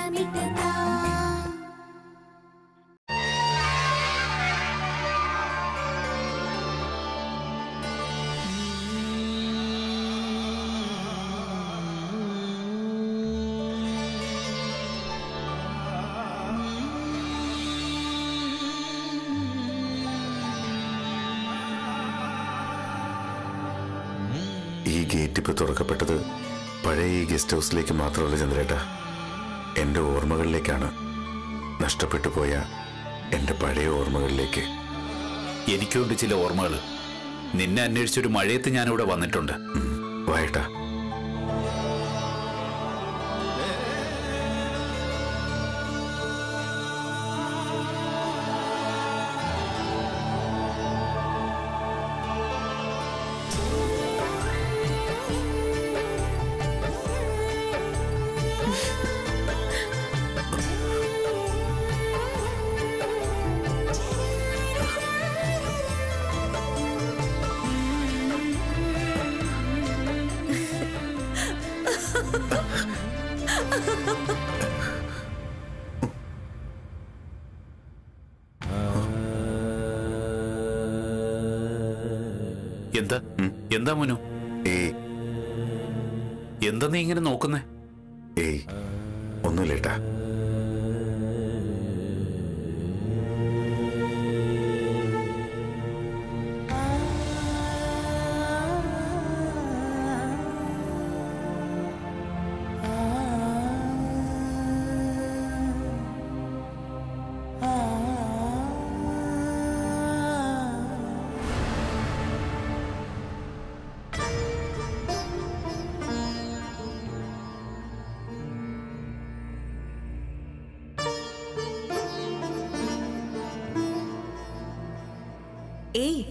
ഈ ഗേറ്റ് ഇപ്പോൾ തുറക്കപ്പെട്ടത് പഴയ ഈ ഗസ്റ്റ് ഹൗസിലേക്ക് മാത്രമല്ല ചന്ദ്രേട്ട, എൻ്റെ ഓർമ്മകളിലേക്കാണ്. നഷ്ടപ്പെട്ടു പോയ എൻ്റെ പഴയ ഓർമ്മകളിലേക്ക്. എനിക്കുണ്ട് ചില ഓർമ്മകൾ. നിന്നെ അന്വേഷിച്ചൊരു മഴയത്ത് ഞാനിവിടെ വന്നിട്ടുണ്ട്. വായേട്ടാ. എന്താ മോനു? എന്താ നീ ഇങ്ങനെ നോക്കുന്നേ? ഏയ് ഒന്നുമില്ലേട്ടാ. ഏയ്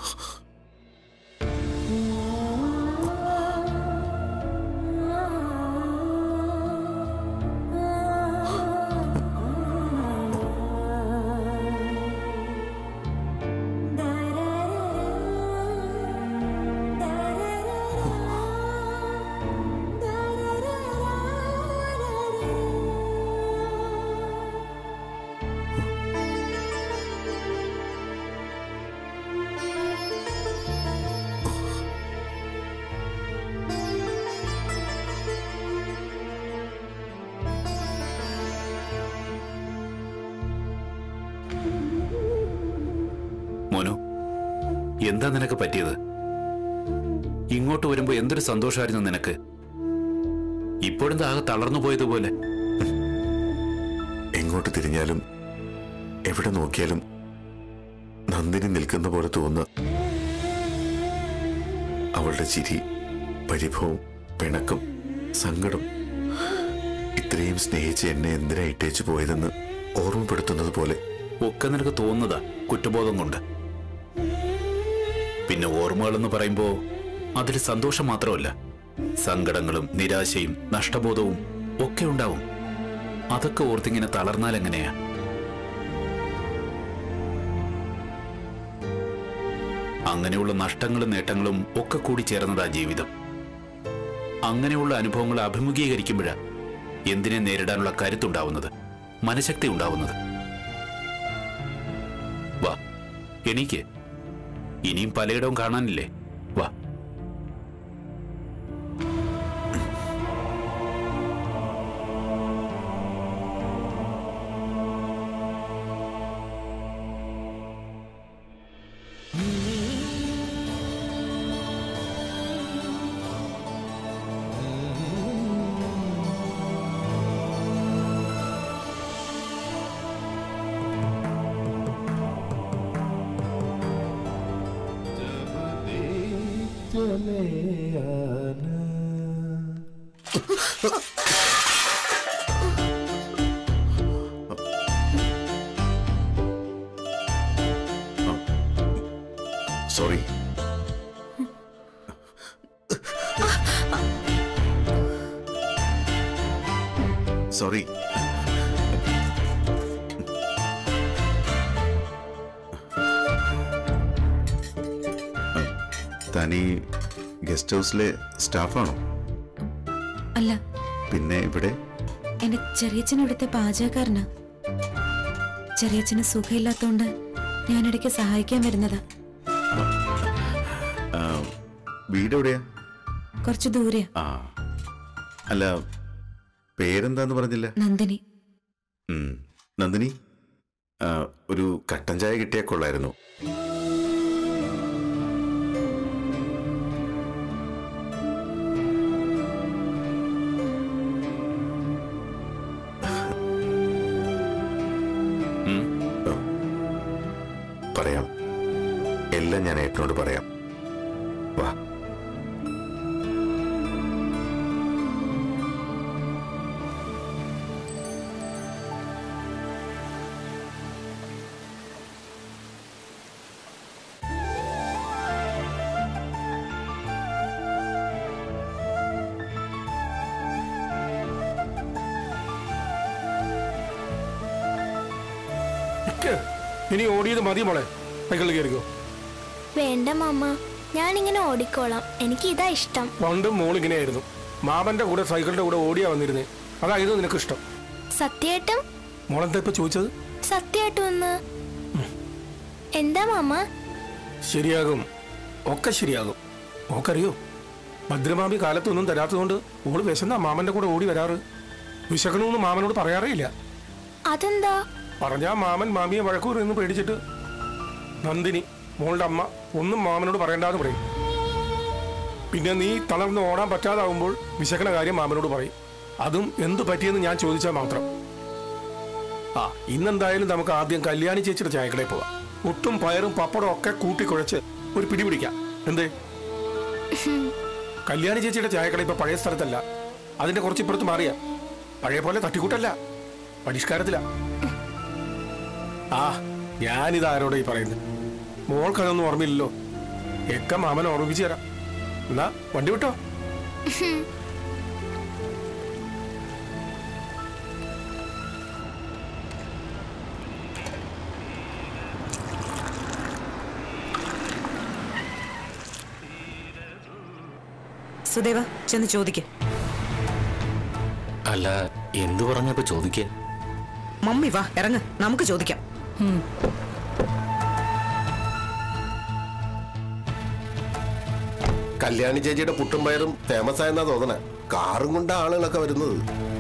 മോനു, എന്താ നിനക്ക് പറ്റിയത്? ഇങ്ങോട്ട് വരുമ്പോ എന്തൊരു സന്തോഷമായിരുന്നു നിനക്ക്. ഇപ്പോഴും ആകെ തളർന്നു പോയതുപോലെ. എങ്ങോട്ട് തിരിഞ്ഞാലും എവിടെ നോക്കിയാലും നന്ദിനി നിൽക്കുന്ന പോലെ തോന്നുക. അവളുടെ ചിരി, പരിഭവം, പിണക്കം, സങ്കടം, ഇത്രയും സ്നേഹിച്ച് എന്നെ എന്തിനാ ഇട്ടേച്ചു പോയതെന്ന് ഓർമ്മപ്പെടുത്തുന്നത് പോലെ. ഒക്കെ നിനക്ക് തോന്നുന്നതാ കുറ്റബോധം കൊണ്ട്. പിന്നെ ഓർമ്മകളെന്ന് പറയുമ്പോ അതിൽ സന്തോഷം മാത്രമല്ല, സങ്കടങ്ങളും നിരാശയും നഷ്ടബോധവും ഒക്കെ ഉണ്ടാവും. അതൊക്കെ ഓർത്തിങ്ങനെ തളർന്നാൽ എങ്ങനെയാ? അങ്ങനെയുള്ള നഷ്ടങ്ങളും നേട്ടങ്ങളും ഒക്കെ കൂടി ചേർന്നതാ ജീവിതം. അങ്ങനെയുള്ള അനുഭവങ്ങൾ അഭിമുഖീകരിക്കുമ്പോഴാ എന്തിനെ നേരിടാനുള്ള കരുത്തുണ്ടാവുന്നത്, മനഃശക്തി ഉണ്ടാവുന്നത്. വാ, എനിക്ക് ഇനിയും പലയിടവും കാണാനില്ലേ? വാ. സോറി. സോറി. താനീ ഗസ്റ്റ് ഹൗസിലെ സ്റ്റാഫാണോ? അല്ല. പിന്നെ ഇവിടെ എന്റെ ചെറിയച്ഛൻ ഇവിടുത്തെ പാചകക്കാരനാ. ചെറിയച്ഛന് സുഖമില്ലാത്തോണ്ട് ഞാനിടയ്ക്ക് സഹായിക്കാൻ വരുന്നതാ. വീട് എവിടെയാ? കുറച്ച് ദൂരെയാ. ആ, അല്ല, പേരെന്താന്ന് പറഞ്ഞില്ല? നന്ദിനി. നന്ദിനി, ഒരു കട്ടൻ ചായ കിട്ടിയാ കൊള്ളായിരുന്നു. പറയാം, എല്ലാം ഞാൻ ഏട്ടനോട് പറയാം. വാ. ഇനി ഓടിയത് മതി മോളെ, സൈക്കിളിൽ കയറിക്കോ. വേണ്ട മാമ, ഞാനിങ്ങനെ ഓടിക്കോളാം, എനിക്ക് ഇതാ ഇഷ്ടം. പണ്ടും മോൾ ഇങ്ങനെയായിരുന്നു, മാമന്റെ കൂടെ സൈക്കിളിന്റെ കൂടെ ഓടിയാ വന്നിരുന്നേ. അതായിരുന്നു നിനക്ക് ഇഷ്ടം. സത്യേട്ടും മോളെന്താ ഇപ്പൊ ചോദിച്ചത്? സത്യേട്ടും ഒന്ന് എന്താ മാമ? ശരിയാകും, ഒക്കെ ശരിയാകും. മോക്കറിയോ, ഭദ്രമാമി കാലത്തൊന്നും തരാത്തതുകൊണ്ട് മോള് വിശന്നാ മാമന്റെ കൂടെ ഓടി വരാറ്. വിശക്കണമെന്ന് മാമനോട് പറയാറേ ഇല്ല. അതെന്താ? പറഞ്ഞാ മാമൻ മാമിയെ വഴക്കൂർ എന്ന് പേടിച്ചിട്ട്. നന്ദിനി, മോളുടെ അമ്മ, ഒന്നും മാമനോട് പറയണ്ടെന്ന് പറയും. പിന്നെ നീ തളർന്ന് ഓടാൻ പറ്റാതാവുമ്പോൾ വിശക്കണ കാര്യം മാമനോട് പറയും. അതും എന്തു പറ്റിയെന്ന് ഞാൻ ചോദിച്ചാൽ മാത്രം. ആ, ഇന്നെന്തായാലും നമുക്ക് ആദ്യം കല്യാണി ചേച്ചിയുടെ ചായക്കടയിൽ പോവാം. ഒട്ടും പയറും പപ്പടം ഒക്കെ കൂട്ടിക്കുഴച്ച് ഒരു പിടി പിടിക്കാം. എന്തേ? കല്യാണി ചേച്ചിയുടെ ചായക്കട ഇപ്പൊ പഴയ സ്ഥലത്തല്ല, അതിന്റെ കുറച്ചിപ്പുറത്ത് മാറിയ. പഴയ പോലെ തട്ടിക്കൂട്ടല്ല, പരിഷ്കാരത്തില. ആ, ഞാനിത് ആരോടെ ഈ പറയുന്നത്? മോൾക്കതൊന്നും ഓർമ്മയില്ലല്ലോ. ഒക്കെ മാമനെ ഓർമ്മിപ്പിച്ചു തരാം. എന്നാ വണ്ടി വിട്ടോ. സുദേവ, ചെന്ന് ചോദിക്ക. അല്ല, എന്തു പറഞ്ഞപ്പോ ചോദിക്ക? മമ്മി വാ, ഇറങ്ങ്, നമുക്ക് ചോദിക്കാം. കല്യാണി ചേച്ചിയുടെ പുട്ടും പയറും ഫേമസ് ആയെന്നാ തോന്നണേ. കാറും കൊണ്ട് ആളുകളൊക്കെ വരുന്നത്.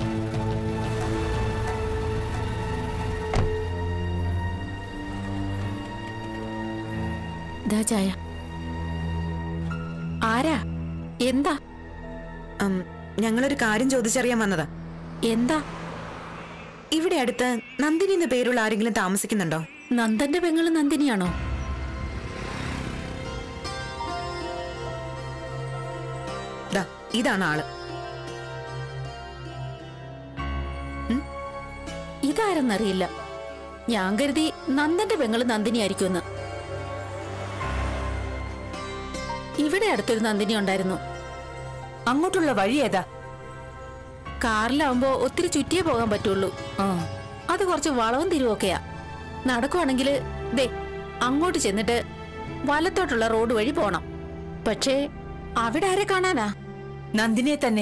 ചായ ആരാ? എന്താ? ഞങ്ങളൊരു കാര്യം ചോദിച്ചറിയാൻ വന്നതാ. എന്താ? ഇവിടെ അടുത്ത് നന്ദിനി എന്ന പേരുള്ള ആരെങ്കിലും താമസിക്കുന്നുണ്ടോ? നന്ദന്റെ പെങ്ങള് നന്ദിനിയാണോ? ഇതാണ് ആള്. ഇതാരെന്നറിയില്ല. ഞാൻ കരുതി നന്ദന്റെ പെങ്ങള് നന്ദിനി ആയിരിക്കുമെന്ന്. ഇവിടെ അടുത്തൊരു നന്ദിനി ഉണ്ടായിരുന്നു. അങ്ങോട്ടുള്ള വഴി ഏതാ? കാറിലാവുമ്പോ ഒത്തിരി ചുറ്റിയേ പോകാൻ പറ്റുള്ളൂ. അത് കുറച്ച് വളവും തിരിവൊക്കെയാ. നടക്കുവാണെങ്കിൽ ദേ അങ്ങോട്ട് ചെന്നിട്ട് വലത്തോട്ടുള്ള റോഡ് വഴി പോണം. പക്ഷേ അവിടെ ആരെ കാണാനാ? നന്ദിനിയെ തന്നെ.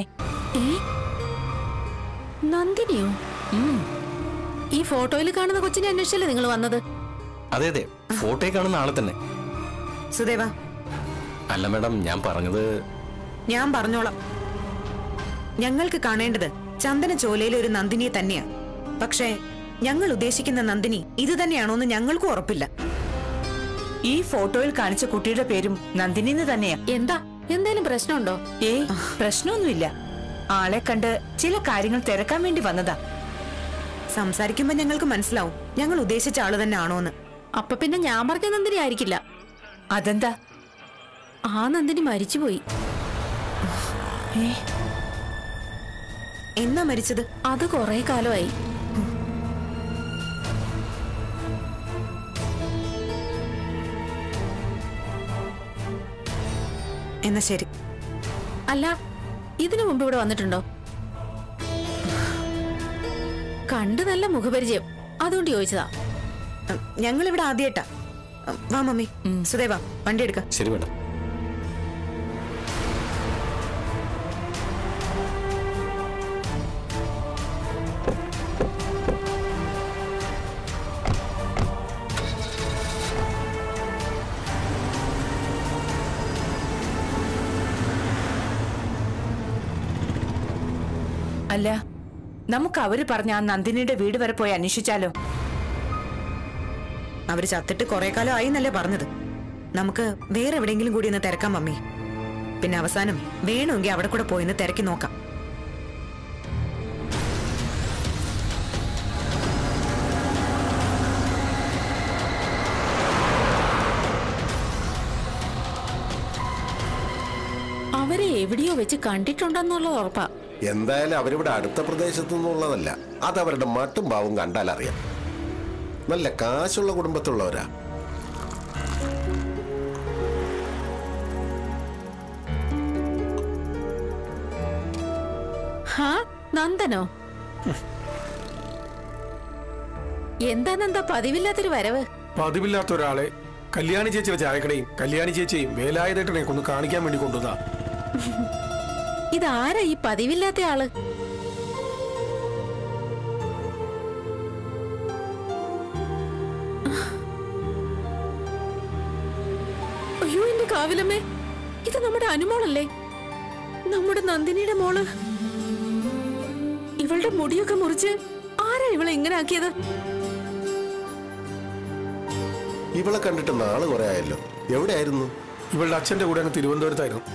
നന്ദിനിയോ? ഈ ഫോട്ടോയിൽ കാണുന്ന കൊച്ചിനെ അന്വേഷിച്ചല്ലേ നിങ്ങൾ വന്നത്? അതെ അതെ, ഫോട്ടോയിൽ കാണുന്ന ആളെ തന്നെ. സുദേവ. അല്ല മാഡം, ഞാൻ പറഞ്ഞത്. ഞാൻ പറഞ്ഞോളാം. ഞങ്ങൾക്ക് കാണേണ്ടത് ചന്ദന ചോലയിലെ ഒരു നന്ദിനിയെ തന്നെയാ. പക്ഷേ ഞങ്ങൾ ഉദ്ദേശിക്കുന്ന നന്ദിനി ഇത് തന്നെയാണോന്ന് ഞങ്ങൾക്കും ഉറപ്പില്ല. ഈ ഫോട്ടോയിൽ കാണിച്ച കുട്ടിയുടെ പേരും നന്ദിനി തന്നെയാ. എന്താ, എന്തേലും പ്രശ്നമുണ്ടോ? പ്രശ്നമൊന്നുമില്ല. ആളെ കണ്ട് ചില കാര്യങ്ങൾ തിരക്കാൻ വേണ്ടി വന്നതാ. സംസാരിക്കുമ്പോ ഞങ്ങൾക്ക് മനസ്സിലാവും ഞങ്ങൾ ഉദ്ദേശിച്ച ആള് തന്നെ ആണോന്ന്. അപ്പൊ പിന്നെ ഞാൻ പറഞ്ഞ നന്ദിനി ആയിരിക്കില്ല. അതെന്താ? ആ നന്ദിനി മരിച്ചുപോയി. എന്നാ മരിച്ചത്? അത് കുറെ കാലമായി. എന്നാ ശരി. അല്ല, ഇതിനു മുമ്പ് ഇവിടെ വന്നിട്ടുണ്ടോ? കണ്ട് നല്ല മുഖപരിചയം, അതുകൊണ്ട് ചോദിച്ചതാ. ഞങ്ങളിവിടെ ആദ്യമായിട്ടാ. വാ മമ്മി. സുദേവ, വണ്ടി എടുക്കാം. ശരി മേഡം. അല്ല, നമുക്ക് അവര് പറഞ്ഞ ആ നന്ദിനിയുടെ വീട് വരെ പോയി അന്വേഷിച്ചാലോ? അവര് ചത്തിട്ട് കുറെ കാലം ആയി എന്നല്ലേ പറഞ്ഞത്. നമുക്ക് വേറെ എവിടെയെങ്കിലും കൂടി ഒന്ന് തിരക്കാം മമ്മി. പിന്നെ അവസാനം വേണമെങ്കിൽ അവിടെ കൂടെ പോയിന്ന് തിരക്കി നോക്കാം. അവരെ എവിടെയോ വെച്ച് കണ്ടിട്ടുണ്ടെന്നുള്ളത് ഉറപ്പാ. എന്തായാലും അവരിവിടെ അടുത്ത പ്രദേശത്തു നിന്നുള്ളതല്ല. അതവരുടെ മട്ടും ഭാവം കണ്ടാൽ അറിയാം. നല്ല കാശുള്ള കുടുംബത്തുള്ളവരാ. ഹാ, നന്ദനോ? എന്താ നന്ദ പതിവില്ലാത്തൊരു വരവ്? പതിവില്ലാത്ത ഒരാളെ കല്യാണി ചേച്ചിയുടെ ചായക്കടയും കല്യാണി ചേച്ചിയും വേലായുധേട്ടനെ ഒന്ന് കാണിക്കാൻ വേണ്ടി കൊണ്ടുവന്നാ. ഇതാരാ ഈ പതിവില്ലാത്ത ആള്? അയ്യോ എന്റെ കാവിലമ്മേ, ഇത് നമ്മുടെ അനുമോളല്ലേ? നമ്മുടെ നന്ദിനിയുടെ മോള്. ഇവളുടെ മുടിയൊക്കെ മുറിച്ച് ആരാ ഇവളെ ഇങ്ങനെ ആക്കിയത്? ഇവളെ കണ്ടിട്ട് നാള് കുറെ ആയല്ലോ. എവിടെയായിരുന്നു? ഇവളുടെ അച്ഛന്റെ കൂടെ അങ്ങ് തിരുവനന്തപുരത്തായിരുന്നു.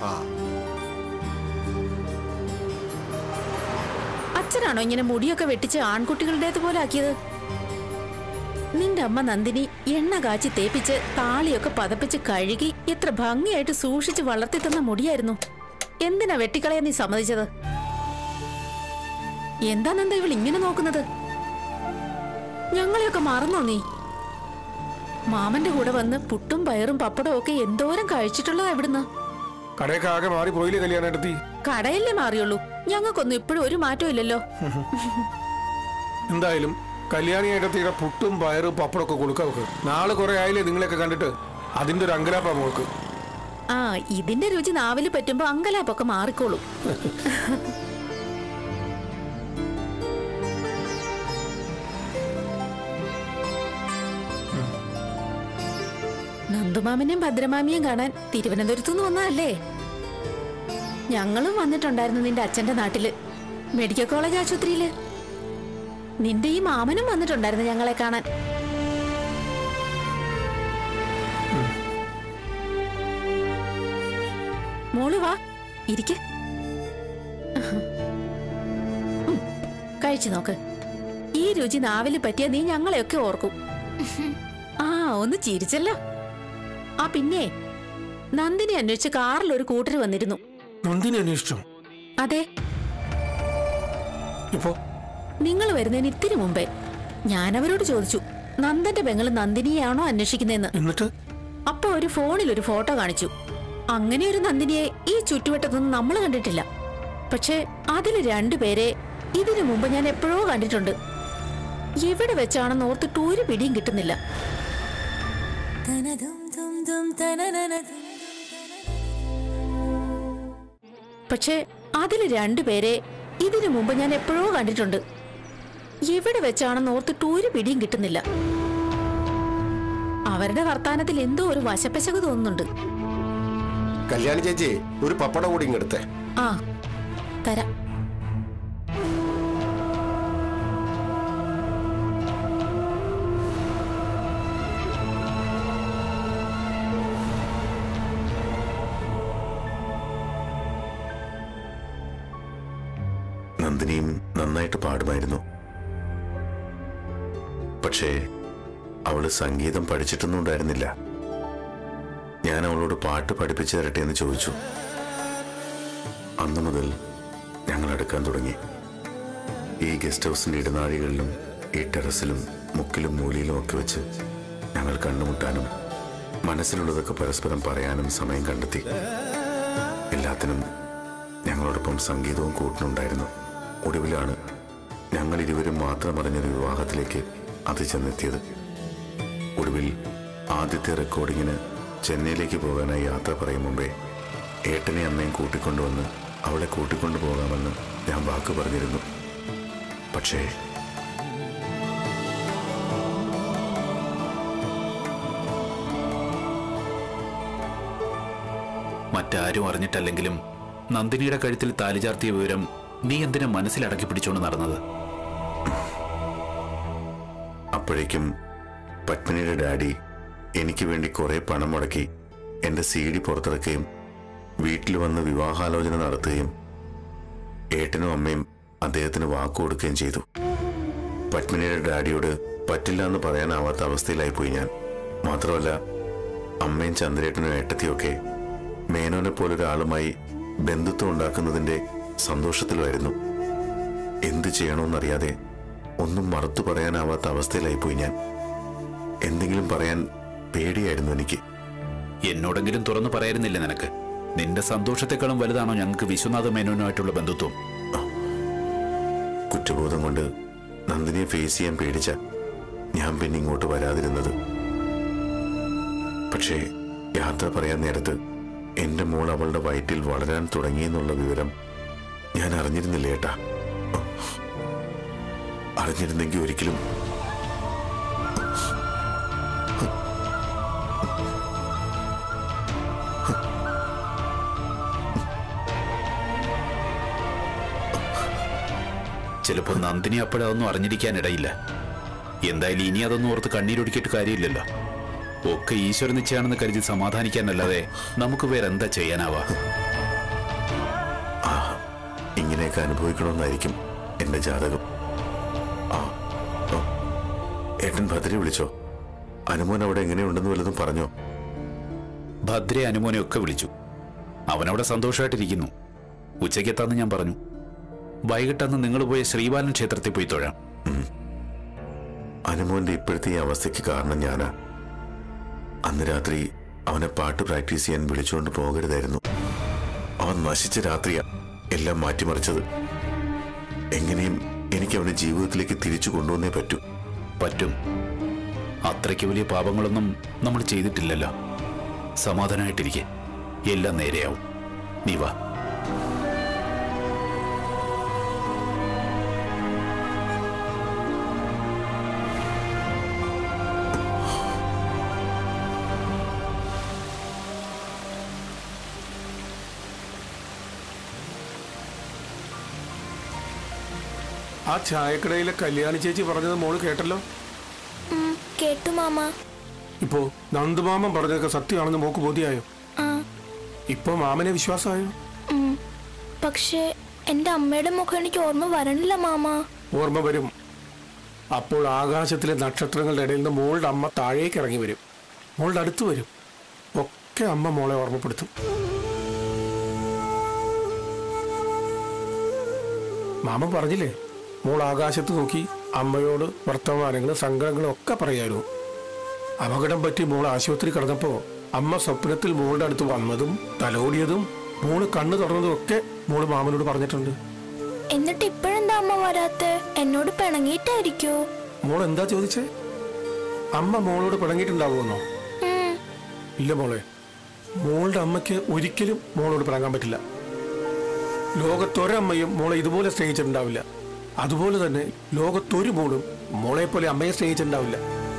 അച്ഛനാണോ ഇങ്ങനെ മുടിയൊക്കെ വെട്ടിച്ച് ആൺകുട്ടികളുടേതുപോലെ ആക്കിയത്? നിന്റെ അമ്മ നന്ദിനി എണ്ണ കാച്ചി തേപ്പിച്ച് താളിയൊക്കെ പതപ്പിച്ച് കഴുകി എത്ര ഭംഗിയായിട്ട് സൂക്ഷിച്ച് വളർത്തി തന്ന മുടിയായിരുന്നു. എന്തിനാ വെട്ടിക്കളയാൻ നീ സമ്മതിച്ചത്? എന്താ നന്ദ ഇവൾ ഇങ്ങനെ നോക്കുന്നത്? ഞങ്ങളെയൊക്കെ മറന്നോ നീ? മാമന്റെ കൂടെ വന്ന് പുട്ടും പയറും പപ്പടവും ഒക്കെ എന്തോരം കഴിച്ചിട്ടുള്ളതാ ഇവിടുന്ന്. കടയൊക്കെ മാറി പോയില്ലേ കല്യാണെടുത്തി? കടയല്ലേ മാറിയുള്ളൂ, ഞങ്ങൾക്കൊന്നും ഇപ്പോഴും ഒരു മാറ്റവും ഇല്ലല്ലോ. എന്തായാലും കല്യാണിയേട്ടത്തിയുടെ പുട്ടും പയറും പപ്പടമൊക്കെ കൊടുക്കുക. നാളെ കുറെ ആയില്ലേ നിങ്ങളെയൊക്കെ കണ്ടിട്ട്. അതിന്റെ ഒരു അങ്കലാപ്പാ മോൾക്ക്. ആ, ഇതിന്റെ രുചി നാവില് പറ്റുമ്പോ അങ്കലാപ്പൊക്കെ മാറിക്കോളും. നന്ദുമാമനെയും ഭദ്രമാമിയും കാണാൻ തിരുവനന്തപുരത്തുനിന്ന് വന്നതല്ലേ? ഞങ്ങളും വന്നിട്ടുണ്ടായിരുന്നു നിന്റെ അച്ഛന്റെ നാട്ടില്, മെഡിക്കൽ കോളേജ് ആശുപത്രിയില്. നിന്റെ ഈ മാമനും വന്നിട്ടുണ്ടായിരുന്നു ഞങ്ങളെ കാണാൻ. മോള് വാ, ഇരിക്ക്. കഴിച്ചു നോക്ക്. ഈ രുചി നാവില് പറ്റിയ നീ ഞങ്ങളെയൊക്കെ ഓർക്കും. ആ, ഒന്ന് ചിരിച്ചല്ലോ. ആ പിന്നെ, നന്ദിനി അന്വേഷിച്ച് കാറിൽ ഒരു കൂട്ടർ വന്നിരുന്നു. നന്ദിനി അന്വേഷിച്ചോ? അതെ. ഇപ്പോ നിങ്ങൾ വരുന്നതിന് ഇത്തിരി മുമ്പേ ഞാൻ അവരോട് ചോദിച്ചു നന്ദന്റെ പെങ്ങള് നന്ദിനിയാണോ അന്വേഷിക്കുന്നതെന്ന്. എന്നിട്ട് അപ്പൊ ഒരു ഫോണിൽ ഒരു ഫോട്ടോ കാണിച്ചു. അങ്ങനെ ഒരു നന്ദിനിയെ ഈ ചുറ്റുവട്ടത്തൊന്നും നമ്മൾ കണ്ടിട്ടില്ല. പക്ഷെ അതില് രണ്ടുപേരെ ഇതിനു മുമ്പ് ഞാൻ എപ്പോഴോ കണ്ടിട്ടുണ്ട്. എവിടെ വെച്ചാണെന്ന് ഓർത്തിട്ട് ഒരു പിടിയും കിട്ടുന്നില്ല. പക്ഷെ അതില് രണ്ടുപേരെ ഇതിനു മുമ്പ് ഞാൻ എപ്പോഴോ കണ്ടിട്ടുണ്ട്. എവിടെ വെച്ചാണെന്ന് ഓർത്തിട്ട് ഒരു പിടിയും കിട്ടുന്നില്ല. അവരുടെ വർത്താനത്തിൽ എന്തോ ഒരു വശപ്പശക് തോന്നുന്നുണ്ട്. കല്യാണി ചേച്ചി, ഒരു പപ്പട കൂടി ഇങ്ങെടുത്തേ. ആ, തരാം. നന്ദിനിയും നന്നായിട്ട് പാടുമായിരുന്നു. പക്ഷേ അവള് സംഗീതം പഠിച്ചിട്ടൊന്നും ഉണ്ടായിരുന്നില്ല. ഞാൻ അവളോട് പാട്ട് പഠിപ്പിച്ചു തരട്ടെ എന്ന് ചോദിച്ചു. അന്നു മുതൽ ഞങ്ങൾ അടുക്കാൻ തുടങ്ങി. ഈ ഗസ്റ്റ് ഹൗസിന്റെ ഇടനാഴികളിലും ഈ ടെറസിലും മുക്കിലും മൂലയിലും ഒക്കെ വെച്ച് ഞങ്ങൾ കണ്ടുമുട്ടാനും മനസ്സിലുള്ളതൊക്കെ പരസ്പരം പറയാനും സമയം കണ്ടെത്തി. എല്ലാത്തിനും ഞങ്ങളോടൊപ്പം സംഗീതവും കൂട്ടിനുണ്ടായിരുന്നു. ഒടുവിലാണ് ഞങ്ങൾ ഇരുവരും മാത്രം അറിഞ്ഞൊരു വിവാഹത്തിലേക്ക് അത് ചെന്നെത്തിയത്. ഒടുവിൽ ആദ്യത്തെ റെക്കോർഡിങ്ങിന് ചെന്നൈയിലേക്ക് പോകാനായി യാത്ര പറയും മുമ്പേ ഏട്ടനെ അമ്മയും കൂട്ടിക്കൊണ്ടുവന്ന് അവളെ കൂട്ടിക്കൊണ്ടു പോകാമെന്ന് ഞാൻ വാക്ക് പറഞ്ഞിരുന്നു. പക്ഷേ മറ്റാരും അറിഞ്ഞിട്ടല്ലെങ്കിലും നന്ദിനിയുടെ കഴുത്തിൽ താലി ചാർത്തിയ വിവരം നീ എന്തിനാ മനസ്സിലടക്കി പിടിച്ചോണ്ട് നടന്നത്? അപ്പോഴേക്കും പത്മിനിയുടെ ഡാഡി എനിക്ക് വേണ്ടി കുറെ പണം മുടക്കി എൻ്റെ CD പുറത്തിറക്കുകയും വീട്ടിൽ വന്ന് വിവാഹാലോചന നടത്തുകയും ഏട്ടനും അമ്മയും അദ്ദേഹത്തിന് വാക്കു കൊടുക്കുകയും ചെയ്തു. പത്മിനിയുടെ ഡാഡിയോട് പറ്റില്ല എന്ന് പറയാനാവാത്ത അവസ്ഥയിലായിപ്പോയി ഞാൻ. മാത്രമല്ല, അമ്മയും ചന്ദ്രേട്ടനും ഏട്ടത്തിയൊക്കെ മേനോനെ പോലൊരാളുമായി ബന്ധുത്വം ഉണ്ടാക്കുന്നതിൻ്റെ സന്തോഷത്തിലായിരുന്നു. എന്തു ചെയ്യണമെന്നറിയാതെ ഒന്നും മറുത്തു പറയാനാവാത്ത അവസ്ഥയിലായിപ്പോയി ഞാൻ. എന്തെങ്കിലും പറയാൻ പേടിയായിരുന്നു എനിക്ക്. എന്നോടെങ്കിലും തുറന്നു പറയായിരുന്നില്ല നിനക്ക്? നിന്റെ സന്തോഷത്തെക്കാളും വലുതാണോ ഞങ്ങൾക്ക് വിശ്വനാഥ മേനോനുമായിട്ടുള്ള ബന്ധുത്വം? കുറ്റബോധം കൊണ്ട് നന്ദിനിയെ ഫേസ് ചെയ്യാൻ പേടിച്ച ഞാൻ പിന്നെ ഇങ്ങോട്ട് വരാതിരുന്നത്. പക്ഷേ യാത്ര പറയാൻ നേരത്ത് എൻ്റെ മോൾ അവളുടെ വയറ്റിൽ വളരാൻ തുടങ്ങിയെന്നുള്ള വിവരം ഞാൻ അറിഞ്ഞിരുന്നില്ല ഏട്ടാ. അറിഞ്ഞിരുന്നെങ്കിൽ ഒരിക്കലും ചിലപ്പോൾ നന്ദിനി അപ്പോഴതൊന്നും അറിഞ്ഞിരിക്കാനിടയില്ല. എന്തായാലും ഇനി അതൊന്നും ഓർത്ത് കണ്ണീരൊടുക്കിയിട്ട് കാര്യമില്ലല്ലോ. ഒക്കെ ഈശ്വര നിശ്ചയാണെന്ന് കരുതി സമാധാനിക്കാനല്ലാതെ നമുക്ക് വേറെ എന്താ ചെയ്യാനാവാ? ഇങ്ങനെയൊക്കെ അനുഭവിക്കണമെന്നായിരിക്കും എൻ്റെ ജാതകം. ഏട്ടൻ ഭദ്രയെ വിളിച്ചോ? അനുമോൻ അവിടെ എങ്ങനെയുണ്ടെന്ന് വല്ലതും പറഞ്ഞോ? ഭദ്രയെ അനുമോനെ ഒക്കെ വിളിച്ചു. അവനവിടെ സന്തോഷമായിട്ടിരിക്കുന്നു. ഉച്ചയ്ക്കെത്താന്ന് ഞാൻ പറഞ്ഞു. വൈകിട്ടന്ന് നിങ്ങൾ പോയ ശ്രീബാലൻ ക്ഷേത്രത്തിൽ പോയി തൊഴാം. അനുമോന്റെ ഇപ്പോഴത്തെ ഈ അവസ്ഥയ്ക്ക് കാരണം ഞാനാ. അന്ന് രാത്രി അവനെ പാട്ട് പ്രാക്ടീസ് ചെയ്യാൻ വിളിച്ചുകൊണ്ട് പോകരുതായിരുന്നു. അവൻ നശിച്ച രാത്രിയാ എല്ലാം മാറ്റിമറിച്ചത്. എങ്ങനെയും എനിക്ക് അവനെ ജീവിതത്തിലേക്ക് തിരിച്ചു കൊണ്ടുവന്നേ പറ്റും. അത്രയ്ക്ക് വലിയ പാപങ്ങളൊന്നും നമ്മൾ ചെയ്തിട്ടില്ലല്ലോ. സമാധാനമായിട്ടിരിക്കെ, എല്ലാം നേരെയാവും. നീ വാ. ആ ചായക്കടയിലെ കല്യാണി ചേച്ചി പറഞ്ഞത് മോള് കേട്ടല്ലോ? കേട്ടു മാമ. ഇപ്പോ നന്ദുമാമൻ പറഞ്ഞതൊക്കെ സത്യമാണെന്ന് മോക്ക് ബോധ്യായോ? ഇപ്പൊ മാമനെ വിശ്വാസമായോ? പക്ഷേ എന്റെ അമ്മയുടെ മുഖം എനിക്ക് ഓർമ്മ വരണില്ല മാമ. ഓർമ്മ വരും. അപ്പോൾ ആകാശത്തിലെ നക്ഷത്രങ്ങളുടെ ഇടയിൽ നിന്ന് മോളുടെ അമ്മ താഴേക്ക് ഇറങ്ങി വരും, മോളുടെ അടുത്ത് വരും. ഒക്കെ അമ്മ മോളെ ഓർമ്മപ്പെടുത്തും. മാമൻ പറഞ്ഞില്ലേ, മോൾ ആകാശത്ത് നോക്കി അമ്മയോട് വർത്തമാനങ്ങളും സങ്കടങ്ങളും ഒക്കെ പറയായിരുന്നു. അപകടം പറ്റി മോൾ ആശുപത്രി കിടന്നപ്പോ അമ്മ സ്വപ്നത്തിൽ മോളുടെ അടുത്ത് വന്നതും തലോടിയതും മോള് കണ്ണു തുറന്നതും ഒക്കെ മോള് മാമനോട് പറഞ്ഞിട്ടുണ്ട്. എന്നിട്ട് ഇപ്പോഴെന്താ അമ്മ വരാത്തെ? എന്നോട് പിണങ്ങിയിട്ടായിരിക്കോ? മോൾ എന്താ ചോദിച്ചേ? അമ്മ മോളോട് പിണങ്ങിയിട്ടുണ്ടാവുമെന്നോ? ഇല്ല മോളെ, മോളുടെ അമ്മയ്ക്ക് ഒരിക്കലും മോളോട് പിണങ്ങാൻ പറ്റില്ല. ലോകത്തൊരമ്മയും മോളെ ഇതുപോലെ സ്നേഹിച്ചിട്ടുണ്ടാവില്ല. അതുപോലെ തന്നെ ലോകത്തൊരു മോളും മോളെ പോലെ അമ്മയെ സ്നേഹിച്ചിട്ടുണ്ടാവില്ല.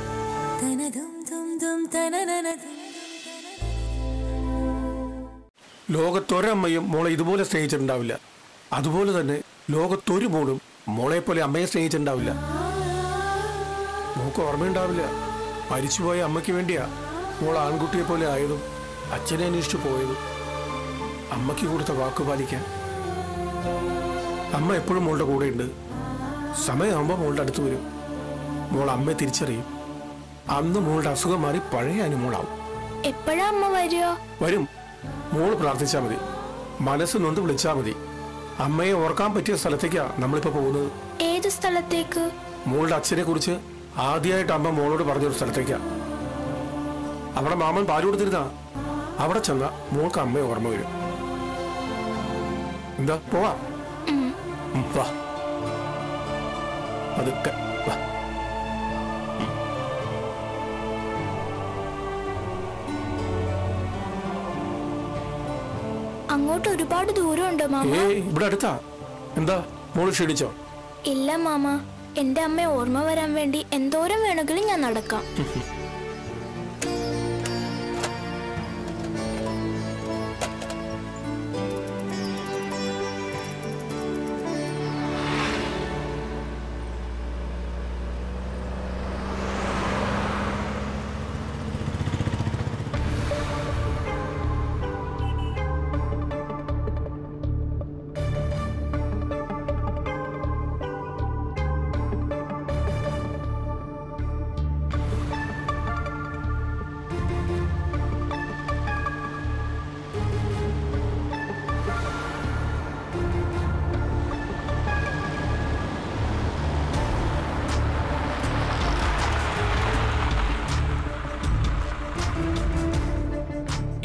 ലോകത്തൊരമ്മയും മോളെ ഇതുപോലെ സ്നേഹിച്ചിട്ടുണ്ടാവില്ല. അതുപോലെ തന്നെ ലോകത്തൊരു മോളും മോളെ പോലെ അമ്മയെ സ്നേഹിച്ചിട്ടുണ്ടാവില്ല. മോക്ക് ഓർമ്മയുണ്ടാവില്ല, മരിച്ചുപോയ അമ്മയ്ക്ക് വേണ്ടിയാ മോൾ ആൺകുട്ടിയെ പോലെ ആയതും അച്ഛനെ അന്വേഷിച്ചു പോയതും അമ്മയ്ക്ക് കൊടുത്ത വാക്ക് പാലിക്കാൻ. അമ്മ എപ്പോഴും മോളുടെ കൂടെയുണ്ട്. സമയമാകുമ്പോൾ മോളുടെ അടുത്ത് വരും. മോൾ അമ്മയെ തിരിച്ചറിയും. അന്ന് മോളുടെ അസുഖം മാറി പഴയ അനുമോളാവും. എപ്പോഴാ അമ്മ വരും. മോള് പ്രാർത്ഥിച്ചാൽ മതി, മനസ്സ് നൊന്ത് വിളിച്ചാൽ മതി. അമ്മയെ ഓർക്കാൻ പറ്റിയ സ്ഥലത്തേക്കാ നമ്മളിപ്പോ പോകുന്നത്. ഏത് സ്ഥലത്തേക്ക്? മോളുടെ അച്ഛനെ കുറിച്ച് ആദ്യമായിട്ട് അമ്മ മോളോട് പറഞ്ഞൊരു സ്ഥലത്തേക്കാ. അവിടെ മാമൻ പാല് കൊടുത്തിരുന്നാ. അവിടെ ചെന്ന മോൾക്ക് അമ്മയെ ഓർമ്മ വരും. എന്താ, പോവാ? വാ, അതൊക്കെ വാ. അങ്ങോട്ട് ഒരുപാട് ദൂരമുണ്ടോ മാമ? ഇവിടെ അടുത്താ. എന്താ, മോള് ക്ഷീണിച്ചോ? ഇല്ല മാമ, എന്റെ അമ്മയെ ഓർമ്മ വരാൻ വേണ്ടി എന്തോരം വേണമെങ്കിലും ഞാൻ നടക്കാം.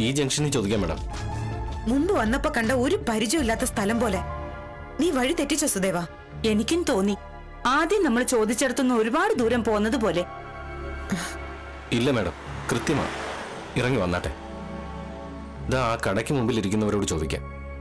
ഈ ജംഗ്ഷനിൽ ചോദിക്കാം മാഡം. മുമ്പ് വന്നപ്പോ കണ്ട ഒരു പരിചയമില്ലാത്ത സ്ഥലം പോലെ. നീ വഴി തെറ്റിച്ചോ സുദേവ? എനിക്കും തോന്നി ആദ്യം നമ്മൾ ചോദിച്ചിടത്തുനിന്ന് ഒരുപാട് ദൂരം പോകുന്നത് പോലെ. ഇല്ല മാഡം, കൃത്യമാ. ഇറങ്ങി വന്നാട്ടെ. ഇതാ ആ കടയ്ക്ക് മുമ്പിൽ ഇരിക്കുന്നവരോട് ചോദിക്കാം.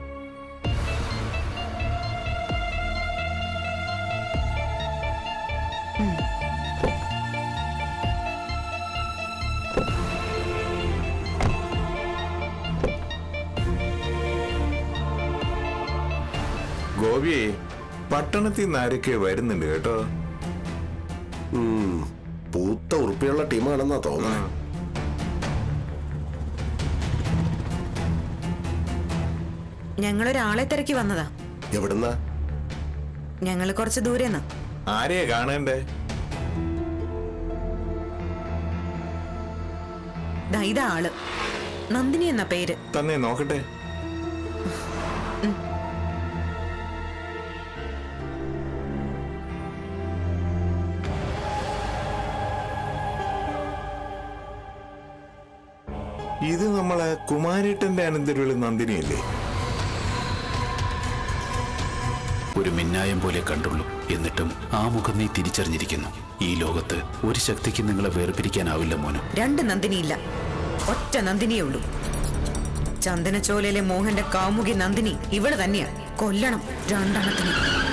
ഗോപിയെ പട്ടണത്തിൽ നിന്ന് ആരൊക്കെ വരുന്നുണ്ട് കേട്ടോ. പൂത്ത ഉറുപ്പിയുള്ള ടീമാണെന്നാ തോന്നുന്നത്. ഞങ്ങളൊരാളെ തിരക്കി വന്നതാ. എവിടുന്നാ? ഞങ്ങള് കുറച്ച് ദൂരെന്നാ. ആരെയാ കാണണ്ടേ? ഇതാ ആള്, നന്ദിനി എന്ന പേര്. തന്നെ നോക്കട്ടെ. ഇത് നമ്മളെ കുമാരേട്ടന്റെ അനന്തരവളി നന്ദിനിയല്ലേ? ഒരു മിന്നായം പോലെ കണ്ടുള്ളൂ. എന്നിട്ടും ആ മുഖം നീ തിരിച്ചറിഞ്ഞിരിക്കുന്നു. ഈ ലോകത്ത് ഒരു ശക്തിക്ക് നിങ്ങളെ വേർപിരിക്കാനാവില്ല മോനു. രണ്ട് നന്ദിനിയില്ല, ഒറ്റ നന്ദിനിയേ ഉള്ളൂ. ചന്ദനച്ചോലയിലെ മോഹന്റെ കാമുകി നന്ദിനി ഇവള് തന്നെയാ. കൊല്ലണം രണ്ടെണ്ണത്തിന്.